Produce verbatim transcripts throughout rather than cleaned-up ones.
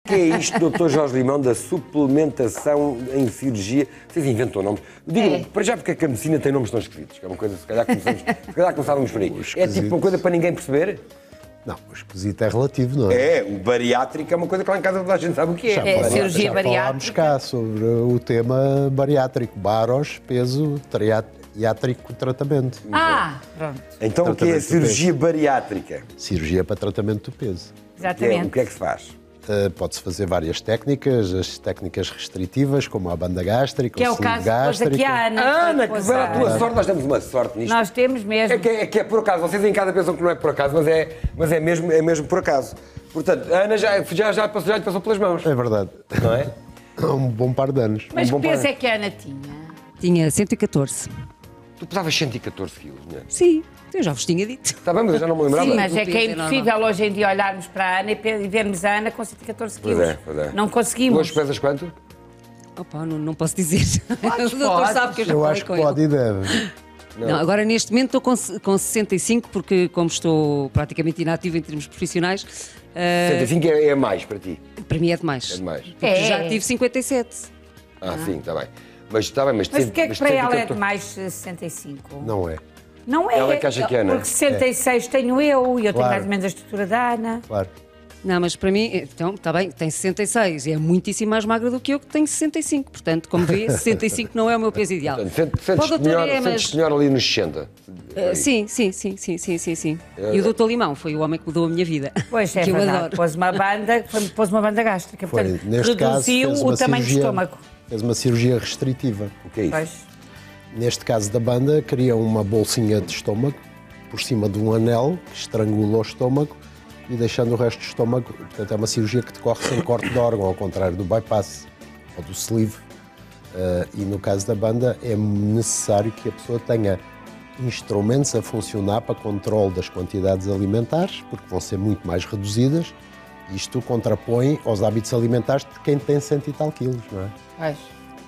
O que é isto, doutor Jorge Limão, da suplementação em cirurgia? Vocês inventam nomes. Digam-me, é. para já, porque é que a medicina tem nomes tão esquisitos? Que é uma coisa, se calhar começamos, se calhar começávamos por aí. É tipo uma coisa para ninguém perceber? Não, o esquisito é relativo, não é? É, o bariátrico é uma coisa que lá em casa toda a gente sabe o que é. Já, é, cirurgia já bariátrica. falámos cá sobre o tema bariátrico. Baros, peso, triátrico, tratamento. Ah, pronto. Então o que é a cirurgia bariátrica? Cirurgia para tratamento do peso. Exatamente. O que é que se faz? Uh, Pode-se fazer várias técnicas, as técnicas restritivas, como a banda gástrica, que é o caso depois aqui a Ana. Ana, que vai a tua sorte, nós temos uma sorte nisto. Nós temos mesmo. É que é, é que é por acaso, vocês em casa pensam que não é por acaso, mas é, mas é, mesmo, é mesmo por acaso. Portanto, a Ana já, já, já, passou, já lhe passou pelas mãos. É verdade. Não é? Há um bom par de anos. Mas um que peso é que a Ana tinha? Tinha cento e catorze. Tu pesavas cento e catorze quilos, não é? Sim, eu já vos tinha dito. Está bem, mas eu já não me lembrava. Sim, mas O é que peso é é impossível hoje em dia olharmos para a Ana e vermos a Ana com cento e catorze quilos. Pois é, pois é. Não conseguimos. Hoje pesas quanto? Opa, não, não posso dizer. Podes, O doutor podes. sabe que eu já Eu falei acho que com ele. pode e deve. Não. Não, agora neste momento estou com, com sessenta e cinco, porque como estou praticamente inativo em termos profissionais, eh, sessenta e cinco é, é mais para ti. para mim é demais. É demais. Porque É. já tive cinquenta e sete. Ah, sim, está bem. Mas está bem, mas... Mas cem- porquê é que mas para cento e ela é catorze demais sessenta e cinco? Não é, Não é. Ela é que acha que é, não é? Porque sessenta e seis tenho eu e eu tenho Claro. mais ou menos a estrutura da Ana. claro. Não, mas para mim, então, está bem, tem sessenta e seis e é muitíssimo mais magra do que eu, que tenho sessenta e cinco. Portanto, como vê, sessenta e cinco não é o meu peso ideal. Portanto, sente- Para o Sentes-te doutor melhor, é, mas- sentes-te melhor ali nos sessenta. Eh, sim, sim, sim, sim, sim, sim, sim. É. E o doutor Limão foi o homem que mudou a minha vida. Pois é, que eu verdade. adoro. Pôs uma banda, foi- pôs uma banda gástrica. Foi. Portanto, Neste caso, reduziu fez o uma tamanho cirurgia, do estômago. Fez uma cirurgia restritiva. O que é isso? Pois. Neste caso da banda, cria uma bolsinha de estômago por cima de um anel que estrangula o estômago e deixando o resto do estômago. Portanto, é uma cirurgia que decorre sem corte de órgão, ao contrário do bypass ou do sleeve. Uh, e no caso da banda, é necessário que a pessoa tenha instrumentos a funcionar para controle das quantidades alimentares, porque vão ser muito mais reduzidas. Isto contrapõe aos hábitos alimentares de quem tem cento e tal quilos, não é? Pois.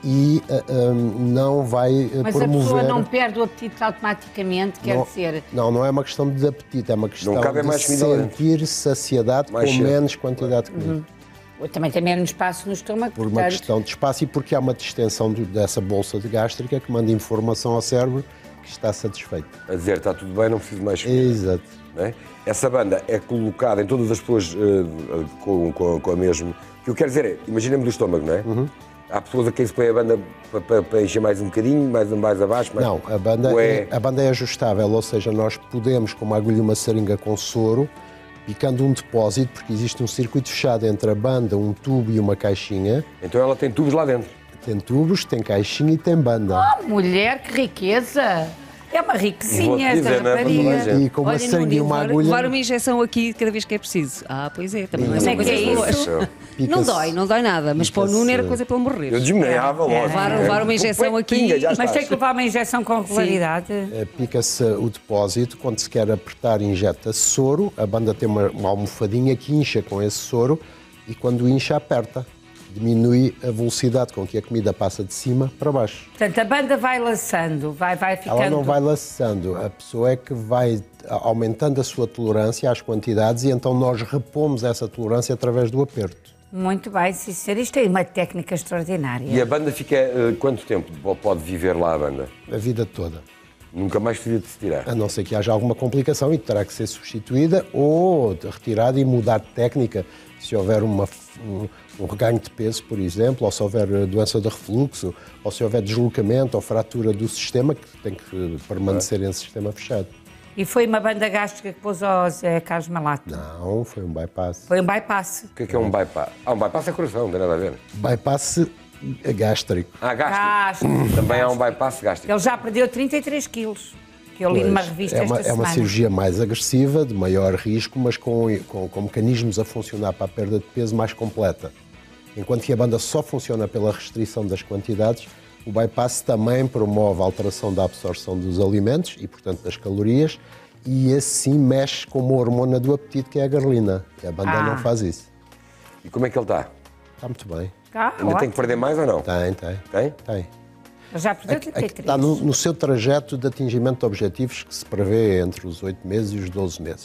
E uh, um, não vai uh, Mas a promover... pessoa não perde o apetite automaticamente, quer Não- dizer. Não, não é uma questão de apetite, é uma questão Não cabe de mais comida lá dentro. sentir saciedade Mais com cedo. menos quantidade de comida. Também tem menos espaço no estômago, Por uma portanto. questão de espaço e porque há uma distensão do- dessa bolsa de gástrica que manda informação ao cérebro que está satisfeito. A dizer, está tudo bem, não preciso mais comer. Exato. Não é? Essa banda é colocada em todas as pessoas eh, com, com, com a mesma... O que eu quero dizer é, imaginemos do estômago, não é? Uhum. Há pessoas a quem se põe a banda para, para, para encher mais um bocadinho, mais, mais abaixo, mais... Não, a banda, Ou é... a banda é ajustável, ou seja, nós podemos, com uma agulha e uma seringa com soro, picando um depósito, porque existe um circuito fechado entre a banda, um tubo e uma caixinha. Então ela tem tubos lá dentro. Tem tubos, tem caixinha e tem banda. Oh, mulher, que riqueza! É uma Vou-te riquezinha esta dizer, não é para toda a rapariga. gente. E com uma Olha, seringa e Nuno, uma levar, agulha... levar uma injeção aqui cada vez que é preciso. Ah, pois é, também não é Mas só é que coisas é boas. isso? Não Pica-se- dói, não dói nada, mas para o pica-se- Nuno era coisa para ele morrer. Eu desmaiava logo. Levar- levar uma injeção aqui- Pinga, já Mas estás. tem que levar uma injeção com regularidade. Eh, Pica-se o depósito, quando se quer apertar, injeta-se soro, a banda tem uma, uma almofadinha que incha com esse soro e quando incha, aperta. Diminui a velocidade com que a comida passa de cima para baixo. Portanto, a banda vai laçando, vai, vai ficando. Ela não vai laçando, a pessoa é que vai aumentando a sua tolerância às quantidades e então nós repomos essa tolerância através do aperto. Muito bem, sim, senhor. Isto é uma técnica extraordinária. E a banda fica... eh, quanto tempo pode viver lá a banda? A vida toda. Nunca mais precisa de se tirar. A não ser que haja alguma complicação e terá que ser substituída ou retirada e mudar de técnica se houver uma, um, um reganho de peso, por exemplo, ou se houver doença de refluxo, ou se houver deslocamento ou fratura do sistema, que tem que permanecer em sistema fechado. E foi uma banda gástrica que pôs ao Zé Carlos Malato. Não, foi um bypass. Foi um bypass. O que é que é um bypass? Ah, um bypass é coração, não tem nada a ver. Bypass gástrico. Ah, gástrico. Gástrico. Também há um bypass gástrico. Ele já perdeu trinta e três quilos, que eu li numa Pois, revista é uma, esta é uma semana. cirurgia mais agressiva, de maior risco, mas com, com, com mecanismos a funcionar para a perda de peso mais completa. Enquanto que a banda só funciona pela restrição das quantidades, o bypass também promove a alteração da absorção dos alimentos e, portanto, das calorias, e assim mexe com uma hormona do apetite, que é a grelina. E a banda Ah. não faz isso. E como é que ele está? Está muito bem. Ah, Ainda tem ótimo. que perder mais ou não? Tem, tem. Tem? Tem. Ele já perdeu Aqui- trinta e aqui três. Está no, no seu trajeto de atingimento de objetivos que se prevê entre os oito meses e os doze meses.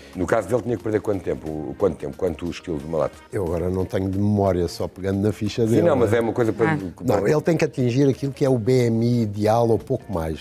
No caso dele tinha que perder quanto tempo? Quanto tempo? Quantos quilos de malato? Eu agora não tenho de memória, só pegando na ficha dele. Sim, não, mas é uma coisa para... Ah. Não, ele tem que atingir aquilo que é o B M I ideal ou pouco mais.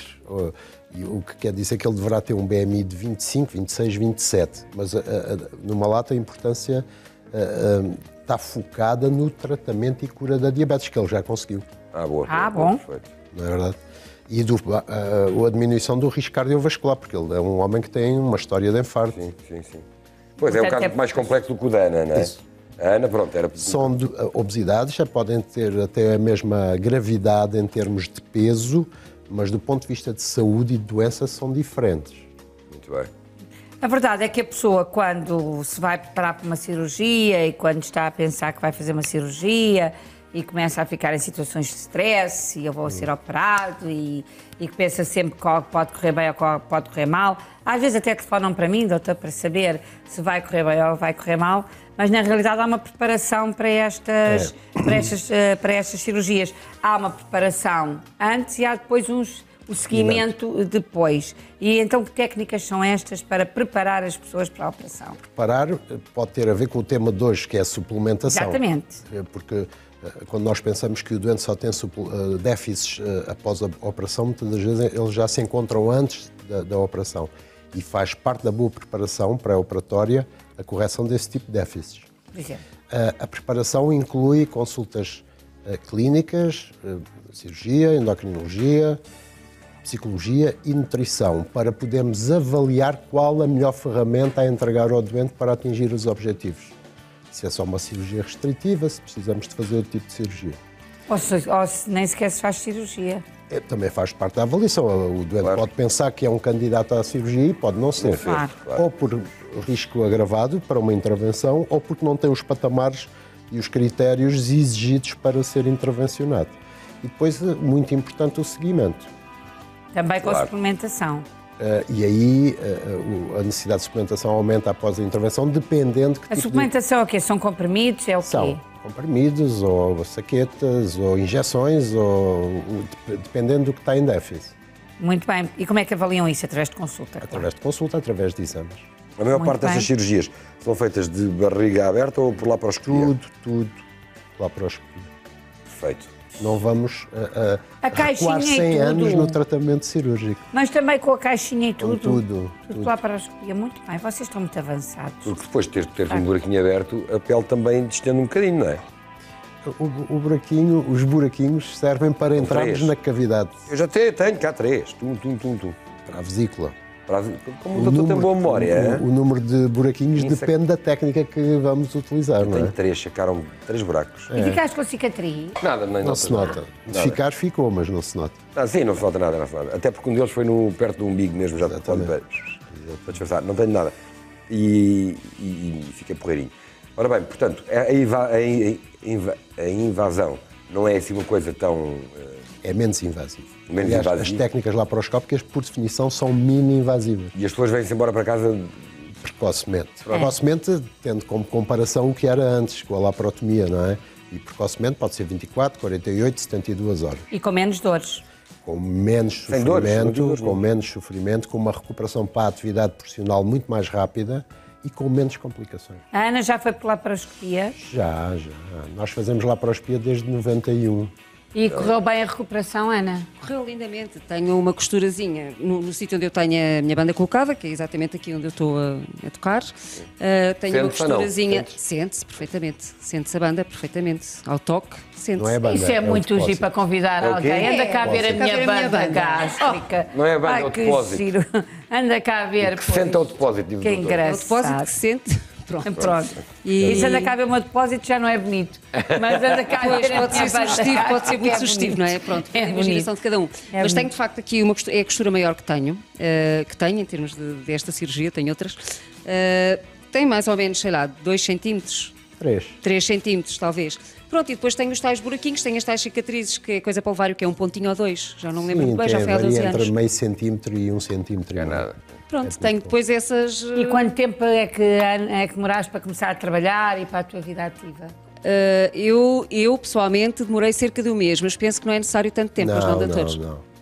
E o que quer dizer que ele deverá ter um B M I de vinte e cinco, vinte e seis, vinte e sete. Mas a, a, no malato a importância a, a, está focada no tratamento e cura da diabetes, que ele já conseguiu. Ah, boa. Ah, boa, bom. Perfeito. Não é verdade? E do, a, a diminuição do risco cardiovascular, porque ele é um homem que tem uma história de infarto. Sim, sim, sim. Pois é, um Portanto, caso é- mais complexo do que o da Ana, não é? Isso. A Ana, pronto, era... São de, obesidades, já podem ter até a mesma gravidade em termos de peso, mas do ponto de vista de saúde e de doença são diferentes. Muito bem. A verdade é que a pessoa, quando se vai preparar para uma cirurgia e quando está a pensar que vai fazer uma cirurgia e começa a ficar em situações de stress e eu vou ser operado e, e que pensa sempre que pode correr bem ou que pode correr mal, às vezes até telefonam para mim, doutor, para saber se vai correr bem ou vai correr mal, mas na realidade há uma preparação para estas, É. para estas, eh, para estas cirurgias. Há uma preparação antes e há depois uns... o seguimento depois. E então que técnicas são estas para preparar as pessoas para a operação? Preparar pode ter a ver com o tema de hoje, que é a suplementação. Exatamente. Porque quando nós pensamos que o doente só tem déficits após a operação, muitas das vezes eles já se encontram antes da, da operação. E faz parte da boa preparação pré-operatória a correção desse tipo de déficits. Por exemplo. A, a preparação inclui consultas uh, clínicas, uh, cirurgia, endocrinologia, psicologia e nutrição, para podermos avaliar qual a melhor ferramenta a entregar ao doente para atingir os objetivos. Se é só uma cirurgia restritiva, se precisamos de fazer outro tipo de cirurgia. Ou se, ou se nem sequer se faz cirurgia. É, também faz parte da avaliação. O doente Claro. pode pensar que é um candidato à cirurgia e pode não ser. Claro. Claro. Ou por risco agravado para uma intervenção, ou porque não tem os patamares e os critérios exigidos para ser intervencionado. E depois, muito importante, o seguimento. Também com Claro. a suplementação. Uh, e aí uh, a necessidade de suplementação aumenta após a intervenção, dependendo de que A tipo suplementação é o quê? São comprimidos? É o de... São quê? comprimidos, ou saquetas, ou injeções, ou dependendo do que está em déficit. Muito bem. E como é que avaliam isso? Através de consulta? Através de consulta, através de exames. A maior Muito parte dessas bem. cirurgias são feitas de barriga aberta ou por laparoscopia? Tudo, tudo, laparoscopia. Perfeito. Não vamos uh, uh, A caixinha recuar e cem tudo. anos no tratamento cirúrgico. Mas também com a caixinha e tudo? tudo, Tudo tudo. lá para a escopia. Muito bem. Vocês estão muito avançados. Porque depois de ter, ter um buraquinho aberto, a pele também distende um bocadinho, não é? O, o buraquinho, os buraquinhos servem para entrarmos três. na cavidade, Eu já te- tenho cá três. Tum, tum, tum, tum. para a vesícula. Para a- Como o doutor tem boa memória, o, o número de buraquinhos Isso é- depende da técnica que vamos utilizar, não tenho é? três, sacaram três buracos. E ficaste com cicatriz? Nada, nem Não se nota. De ficar, ficou, mas não se nota. Ah, sim, não se nota nada, não se nota. Até porque um deles foi no, perto do umbigo mesmo, já pode Exatamente. ver. Para disfarçar, não tenho nada. E, e, e fica porreirinho. Ora bem, portanto, a, inva- a in- inva- a invasão não é assim uma coisa tão. eh, É menos invasivo. Menos Aliás, invasivo. as técnicas laparoscópicas, por definição, são mini-invasivas. E as pessoas vêm-se embora para casa. Precocemente. Precocemente, tendo como comparação o que era antes, com a laparotomia, não é? E precocemente pode ser vinte e quatro, quarenta e oito, setenta e duas horas. E com menos dores. Com menos Sem dores, não sofrimento, tem dores, com não. menos sofrimento, com uma recuperação para a atividade profissional muito mais rápida e com menos complicações. A Ana já foi por laparoscopia Já, já. Nós fazemos laparoscopia desde noventa e um. e correu bem a recuperação, Ana? Correu lindamente. Tenho uma costurazinha no, no sítio onde eu tenho a minha banda colocada, que é exatamente aqui onde eu estou a, a tocar. Uh, tenho uma Sente-se ou não? costurazinha. Sente-se? Sente-se perfeitamente. Sente-se a banda perfeitamente. Ao toque, sente-se. Não é banda, Isso é, é o muito depósito. giro para convidar É o quê? alguém. Anda cá a ver a Anda cá minha ver a minha banda banda. gástrica. Não é a banda, Ai, é o que depósito. giro. Anda cá a ver. Que pois. senta o depósito, diz o Que doutor. É o engraçado. depósito que se sente. Pronto. Pronto. E- Isso anda cá a ver o meu depósito já não é bonito. Mas anda cá a Pois, ver a pode minha ser banda sugestivo, pode ser gástrica, muito é sugestivo, bonito. não é? Pronto, É a imaginação bonito. de cada um. É Mas bonito. tenho de facto aqui uma costura, é a costura maior que tenho, eh, que tenho em termos de, desta cirurgia, tenho outras. Eh, tem mais ou menos, sei lá, dois centímetros, Três. três centímetros talvez. Pronto, e depois tenho os tais buraquinhos, tenho as tais cicatrizes, que é coisa para levar, o que é um pontinho ou dois, já não me lembro Sim, muito bem, já tem- foi há doze varia anos. entre meio centímetro e um centímetro. Não é e meio. nada. Pronto, tenho depois essas... E quanto tempo é que, é que demoraste para começar a trabalhar e para a tua vida ativa? eh, eu, eu, pessoalmente, demorei cerca de um mês, mas penso que não é necessário tanto tempo, mas não, Não, doutores? não, não.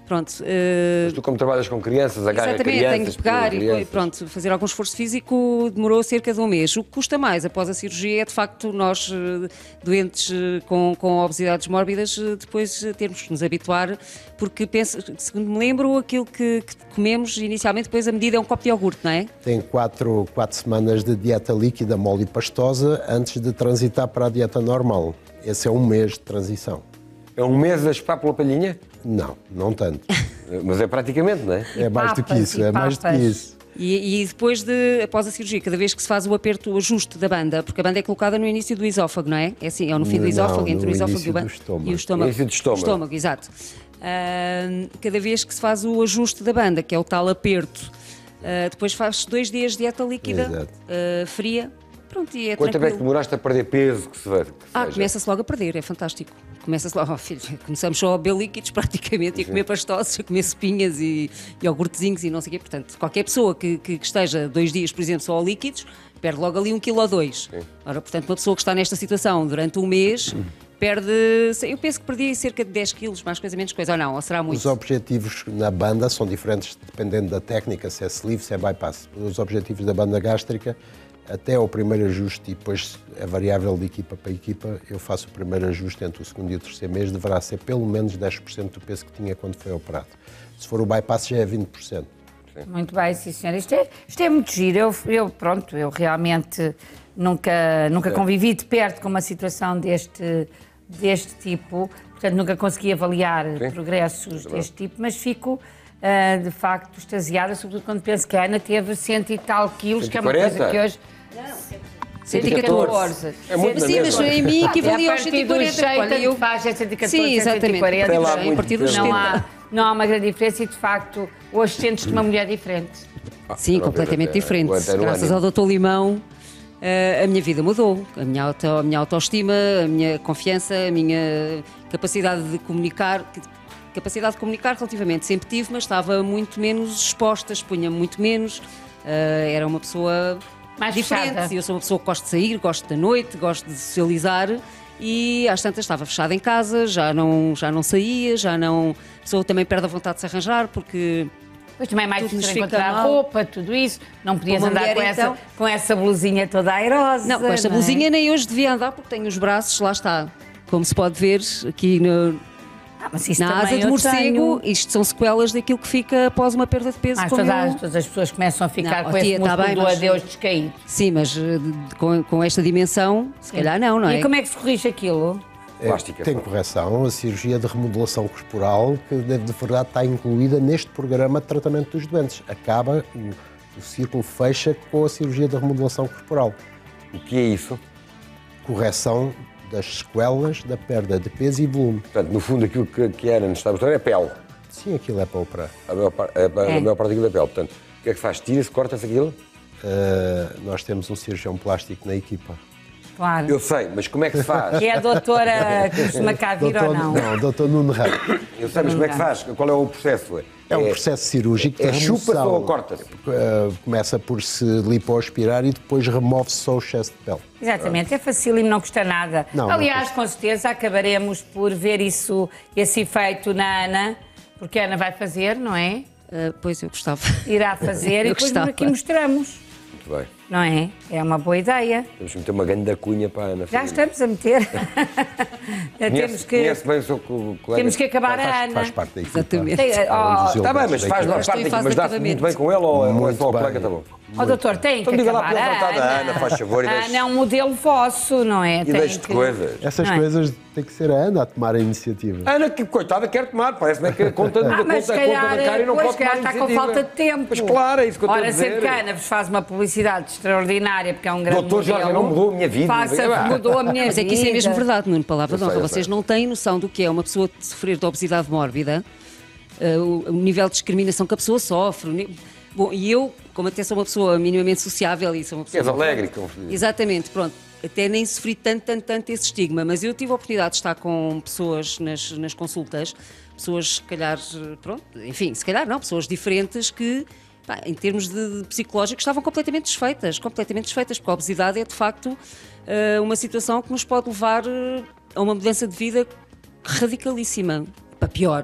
Pronto. Uh... Mas tu, como trabalhas com crianças, agarra Exatamente, crianças... tenho que pegar e crianças. pronto, fazer algum esforço físico demorou cerca de um mês. O que custa mais após a cirurgia é, de facto, nós, doentes com, com obesidades mórbidas, depois termos que nos habituar, porque, penso, segundo me lembro, aquilo que, que comemos inicialmente, depois a medida é um copo de iogurte, não é? Tem quatro, quatro semanas de dieta líquida, mole e pastosa antes de transitar para a dieta normal. Esse é um mês de transição. É um mês a chupar pela palhinha? Não, não tanto. Mas é praticamente, não é? É mais do que isso, é mais do que isso. E, e depois, de, após a cirurgia, cada vez que se faz o aperto, o ajuste da banda, porque a banda é colocada no início do esófago, não é? É assim, é no fim do esófago, Não, entre o no esófago início e o, ban- do estômago. e o estômago. No início do estômago. Estômago, exato. Ah, cada vez que se faz o ajuste da banda, que é o tal aperto, ah, depois faz dois dias de dieta líquida, Exato. ah, fria, pronto, e é Quanto tempo é que tranquilo. demoraste a perder peso? Que se vê, que Ah, seja? começa-se logo a perder, é fantástico. Começa-se logo, oh, filho, começamos só a beber líquidos praticamente, e a comer pastosos, a comer espinhas e iogurtezinhos e não sei o quê. Portanto, qualquer pessoa que, que, que esteja dois dias, por exemplo, só a líquidos, perde logo ali um quilo ou dois. Sim. Ora, portanto, uma pessoa que está nesta situação durante um mês, perde, eu penso que perdi cerca de dez quilos, mais coisa, menos coisa, ou não, ou será muito? Os objetivos na banda são diferentes dependendo da técnica, se é sleeve, se é bypass. Os objetivos da banda gástrica, até ao primeiro ajuste, e depois é variável de equipa para equipa, eu faço o primeiro ajuste entre o segundo e o terceiro mês, deverá ser pelo menos dez por cento do peso que tinha quando foi operado. Se for o bypass já é vinte por cento. Muito bem, sim, senhora. Isto é, isto é muito giro. Eu, eu, pronto, eu realmente nunca, nunca convivi de perto com uma situação deste, deste tipo, portanto nunca consegui avaliar Sim. progressos deste tipo, mas fico uh, de facto extasiada, sobretudo quando penso que a Ana teve cento e tal quilos, que é uma coisa que hoje... cento e catorze. É muito Sim, mas em mim equivalia aos cento e quarenta. Olha, eu... faz é cento e catorze, Sim, exatamente. cento e quarenta. Tem lá A muito partir dos tempo. Não setenta. há, não há uma grande diferença e, de facto, hoje sentes-te uma mulher diferente. Sim, Ah, completamente até- diferente. até no Graças ânimo. ao doutor Limão, eh, a minha vida mudou. A minha, auto, a minha autoestima, a minha confiança, a minha capacidade de comunicar. Capacidade de comunicar relativamente sempre tive, mas estava muito menos exposta, expunha muito menos. eh, era uma pessoa Mais diferente. fechada. Eu sou uma pessoa que gosto de sair, gosto da noite, gosto de socializar. E às tantas estava fechada em casa, já não, já não saía, já não. A pessoa também perde a vontade de se arranjar, porque. Depois também é mais Tudo nos difícil fica encontrar mal. roupa, tudo isso. Não podias Uma andar mulher, com, essa, então. com essa blusinha toda airosa. Não, com esta é? blusinha nem hoje devia andar porque tenho os braços, lá está. Como se pode ver aqui no- Ah, mas isso na também asa de eu morcego, tenho. isto são sequelas daquilo que fica após uma perda de peso. Mas como todas, eu. todas as pessoas começam a ficar Não, com ó, esse tia, tá músculo bem, do mas- adeus descaído. Sim, mas eh, de- com, com esta dimensão, se calhar não, não é? E como é que se corrige aquilo? É, Plástica. tem correção, a cirurgia de remodelação corporal, que de de verdade está incluída neste programa de tratamento dos doentes. Acaba, o, o círculo fecha com a cirurgia de remodelação corporal. O que é isso? Correção das sequelas da perda de peso e volume. Portanto, no fundo, aquilo que, que era nos Estados Unidos é pele. Sim, aquilo é para operar. A maior, par- a, a É. maior parte daquilo é pele. Portanto, o que é que faz? Tira-se, corta-se aquilo? Uh, nós temos um cirurgião plástico na equipa. Claro. Eu sei, mas como é que se faz? Que é a doutora que costuma cá vir ou não? Não, doutor Nuno Ramos. Eu sei, mas como é que faz? Qual é o processo? É um processo cirúrgico de é chupa-se remoção. ou corta-se? Uh, começa por se lipoaspirar e depois remove-se só o excesso de pele. Exatamente, é facílimo, não custa nada. Não, não Aliás, custa. com certeza acabaremos por ver isso, esse efeito na Ana, porque a Ana vai fazer, não é? Ah, pois eu gostava. Irá fazer e Eu depois gostava. aqui mostramos, Muito bem. não é? É uma boa ideia. Temos que meter uma grande cunha para a Ana. Já fazer. estamos a meter. Conhece, temos que, conhece bem o seu co- colega? temos que acabar a Faz, Ana. faz parte da equipa. Exatamente. Tem- É um oh, dos Está bem, elementos mas da faz equipa. lá estou parte em aqui, fase mas de dá-se acabamento. muito bem com ela ou é Muito só o bem. colega? Está bom. Ó doutor, tem Então que diga lá acabar pela a vontade da Ana. Ana, faz favor, e A deixe- Ana é um modelo vosso, não é? E Tem deixe de que- coisas. Essas Não é? coisas tem que ser a Ana a tomar a iniciativa. Ana, que coitada, quer tomar. Parece-me que a conta, Ah, a mas conta, se a calhar, conta bancária não pois, pode se calhar tomar está com iniciativa. falta de tempo. Pois claro, é isso que eu estou a Ora, dizer. sempre que a Ana vos faz uma publicidade extraordinária, porque é um grande Doutor Jorge, modelo, não mudou a minha vida. Faça, mudou a minha Mas vida. é que isso é mesmo verdade, Nuno, palavra de Eu sei, honra. eu Vocês sei. não têm noção do que é uma pessoa de sofrer de obesidade mórbida, eh, o, o nível de discriminação que a pessoa sofre. o ni- Bom, e eu, como até sou uma pessoa minimamente sociável e sou uma pessoa... És alegre, como se diz. Exatamente, pronto. Até nem sofri tanto, tanto, tanto esse estigma, mas eu tive a oportunidade de estar com pessoas nas, nas consultas, pessoas, se calhar, pronto, enfim, se calhar não, pessoas diferentes que, pá, em termos de, de psicológicos, estavam completamente desfeitas, completamente desfeitas, porque a obesidade é, de facto, eh, uma situação que nos pode levar eh, a uma mudança de vida radicalíssima, para pior.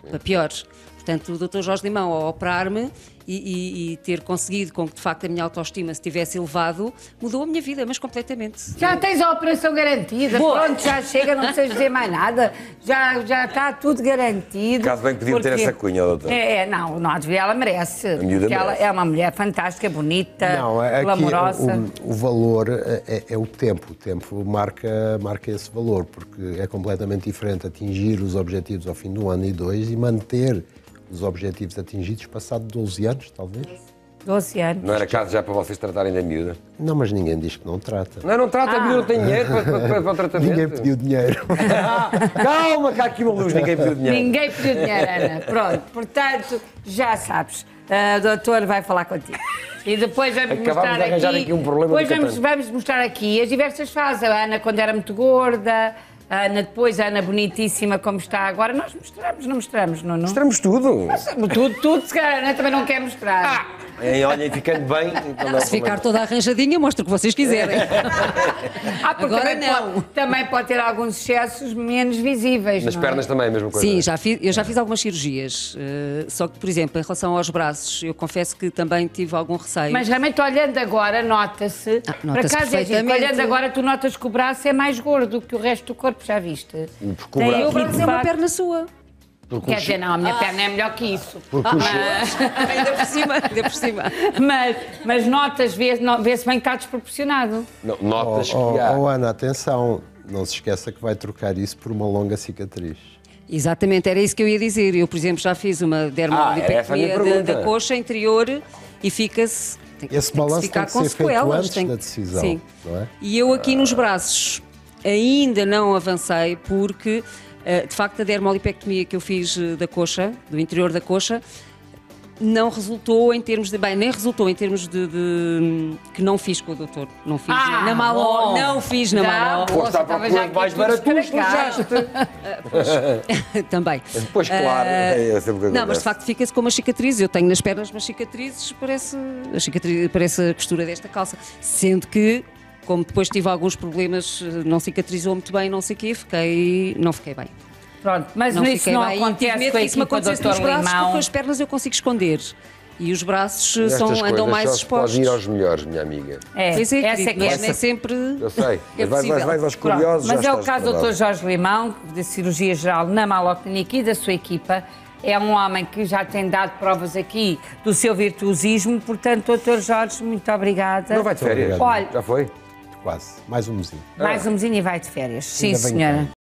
para pior. Portanto, o doutor Jorge Limão, ao operar-me e, e, e ter conseguido com que de facto a minha autoestima se tivesse elevado, mudou a minha vida, mas completamente. Já tens a operação garantida, Boa. pronto, já chega, não precisas dizer mais nada, já, já está tudo garantido. Caso bem podiam ter porque- essa cunha, doutor. É, é, não, não há de ver, ela merece. A miúda porque ela merece. é uma mulher fantástica, bonita, Não, é- aqui glamourosa. o, o valor é, é- é o tempo. O tempo marca, marca esse valor, porque é completamente diferente atingir os objetivos ao fim do ano e dois e manter os objetivos atingidos passado doze anos, talvez. doze anos. Não era caso já para vocês tratarem da miúda? Não, mas ninguém diz que não trata. Não, não trata, a miúda não tem dinheiro para, para, para, para o tratamento. Ninguém pediu dinheiro. Ah, calma, que há aqui uma luz, ninguém pediu dinheiro. Ninguém pediu dinheiro, Ana. Pronto, portanto, já sabes, a doutora vai falar contigo. E depois vamos Acabámos mostrar de arranjar aqui, aqui um problema depois do vamos, Catano. vamos mostrar aqui as diversas fases. A Ana quando era muito gorda, a Ana depois, a Ana bonitíssima como está agora. Nós mostramos, não mostramos, não? não? Mostramos tudo. Tudo, tudo, se calhar a Ana também não quer mostrar. Em, olhem, ficando bem. Então não é Se ficar problema. toda arranjadinha, mostra o que vocês quiserem. Ah, porque Agora também não. Pode, também pode ter alguns excessos menos visíveis. Nas não é? pernas também, a mesma coisa. Sim, já fiz, eu já fiz algumas cirurgias. eh, só que, por exemplo, em relação aos braços, eu confesso que também tive algum receio. Mas realmente olhando agora, nota-se. Ah, por nota-se acaso é giro, que perfeitamente. olhando agora, tu notas que o braço é mais gordo que o resto do corpo, já viste? Porque o Tem braço- o braço de é uma facto- perna sua. Porque Quer o- dizer, não, a minha perna é melhor que isso. Porque o che- ainda por cima, ainda por cima. Mas, mas notas, vê- no- vê-se bem que está desproporcionado. Não, notas Oh, que há. oh, Ana, atenção, não se esqueça que vai trocar isso por uma longa cicatriz. Exatamente, era isso que eu ia dizer. Eu, por exemplo, já fiz uma Ah, era essa a dermolipectomia minha da, pergunta. da coxa interior e fica-se. Tem, Esse tem que balanço se ficar tem que com ser feito sequelas. antes tem- da decisão, Sim. não é? E eu aqui nos braços ainda não avancei porque, eh, de facto, a dermolipectomia que eu fiz eh, da coxa, do interior da coxa, não resultou em termos de. Bem, nem resultou em termos de. de- que não fiz com o doutor. Não fiz Ah, na Maló. bom. Não fiz na Já, Maló. bom. Foste à Estava procura já de aqui mais tudo baratos, estragado. forjaste. Também. Pois claro, Ah, é sempre o que Não, mas acontece. de facto fica-se com umas cicatrizes. Eu tenho nas pernas umas cicatrizes, parece a, cicatriz, parece a costura desta calça. Sendo que, como depois tive alguns problemas, não cicatrizou muito bem, não sei o quê, fiquei, não fiquei bem. Pronto, mas Não isso fiquei não bem. E tive acontece medo com a que isso me equipa do acontecesse nos doutor braços, porque Limão. as pernas eu consigo esconder. E os braços Estas são, andam coisas mais só se pode expostos. ir aos melhores, minha amiga. É, Pois é, essa querido, é que é. mas nem sempre. Eu sei. É Mas vais, vais, possível. vais aos Pronto, curiosos. mas já é o estás caso do preparado. doutor Jorge Limão, de cirurgia geral na Maloclínica e da sua equipa. É um homem que já tem dado provas aqui do seu virtuosismo. Portanto, doutor Jorge, muito obrigada. Não vai de férias? Obrigado. Olha, Já foi? Quase. Mais um mesinho. mais um mesinho e vai de férias. Sim, Ainda bem que senhora.